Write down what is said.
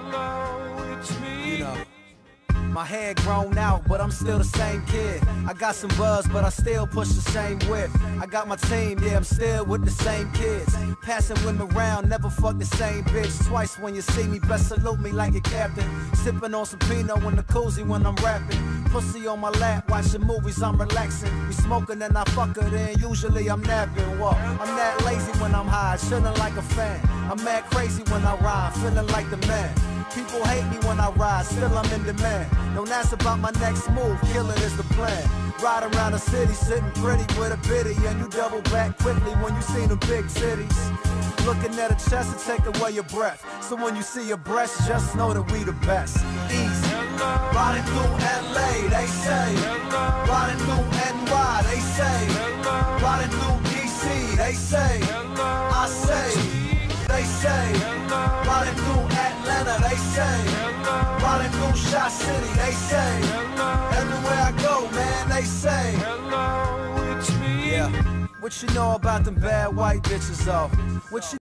Hello, it's me. You know, my hair grown out, but I'm still the same kid. I got some buzz, but I still push the same whip. I got my team, yeah, I'm still with the same kids. Passing women around, never fuck the same bitch. Twice when you see me, best salute me like a captain. Sipping on some Pinot in the koozie when I'm rapping. Pussy on my lap, watching movies, I'm relaxing. We smoking and I fuck her, then usually I'm napping. Whoa, I'm that lazy when I'm high, chilling like a fan. I'm mad crazy when I ride, feeling like the man. People hate me when I ride, still I'm in demand. Don't ask about my next move, kill it is the plan. Ride around the city, sitting pretty with a biddy, and you double back quickly when you see the big titties. Looking at a chest to take away your breath. So when you see your breasts, just know that we the best. Easy. Riding through LA, they say. Riding through NY, they say. Riding through DC, they say. I say, they say. Riding through Atlanta, they say. Riding through Shot City, they say. Everywhere I go, man, they say. Hello, it's me. Yeah. What you know about them bad white bitches, though? What you